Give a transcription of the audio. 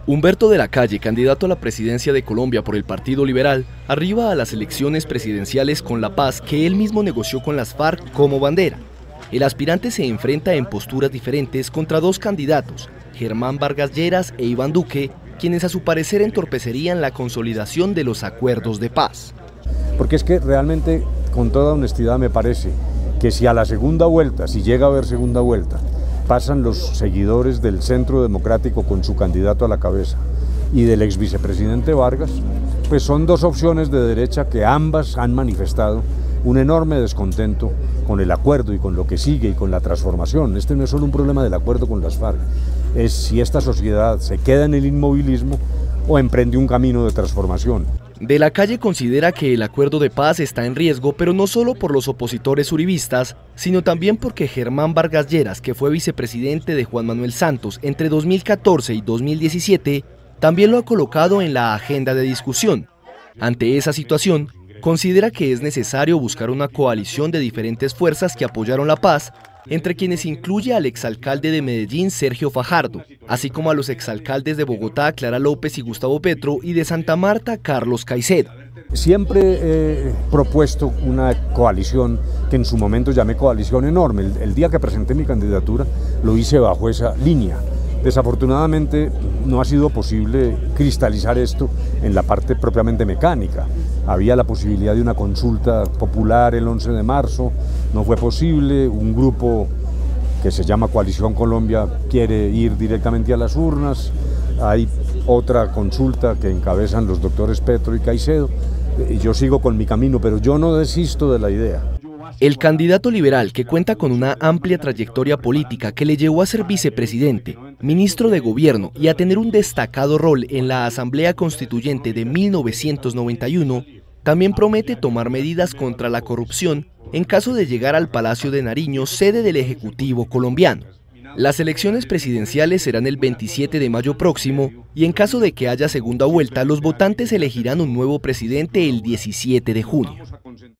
Humberto de la Calle, candidato a la presidencia de Colombia por el Partido Liberal, arriba a las elecciones presidenciales con la paz que él mismo negoció con las FARC como bandera. El aspirante se enfrenta en posturas diferentes contra dos candidatos, Germán Vargas Lleras e Iván Duque, quienes a su parecer entorpecerían la consolidación de los acuerdos de paz. Porque es que realmente, con toda honestidad, me parece que si a la segunda vuelta, si llega a haber segunda vuelta, pasan los seguidores del Centro Democrático con su candidato a la cabeza y del ex vicepresidente Vargas, pues son dos opciones de derecha que ambas han manifestado un enorme descontento con el acuerdo y con lo que sigue y con la transformación. Este no es solo un problema del acuerdo con las FARC, es si esta sociedad se queda en el inmovilismo o emprende un camino de transformación. De la Calle considera que el acuerdo de paz está en riesgo, pero no solo por los opositores uribistas, sino también porque Germán Vargas Lleras, que fue vicepresidente de Juan Manuel Santos entre 2014 y 2017, también lo ha colocado en la agenda de discusión. Ante esa situación, considera que es necesario buscar una coalición de diferentes fuerzas que apoyaron la paz, entre quienes incluye al exalcalde de Medellín, Sergio Fajardo, así como a los exalcaldes de Bogotá, Clara López y Gustavo Petro, y de Santa Marta, Carlos Caicedo. Siempre he propuesto una coalición que en su momento llamé coalición enorme. El día que presenté mi candidatura lo hice bajo esa línea. Desafortunadamente no ha sido posible cristalizar esto en la parte propiamente mecánica. Había la posibilidad de una consulta popular el 11 de marzo, no fue posible. Un grupo que se llama Coalición Colombia quiere ir directamente a las urnas. Hay otra consulta que encabezan los doctores Petro y Caicedo. Yo sigo con mi camino, pero yo no desisto de la idea. El candidato liberal, que cuenta con una amplia trayectoria política que le llevó a ser vicepresidente, ministro de gobierno y a tener un destacado rol en la Asamblea Constituyente de 1991, también promete tomar medidas contra la corrupción en caso de llegar al Palacio de Nariño, sede del Ejecutivo colombiano. Las elecciones presidenciales serán el 27 de mayo próximo y en caso de que haya segunda vuelta, los votantes elegirán un nuevo presidente el 17 de junio.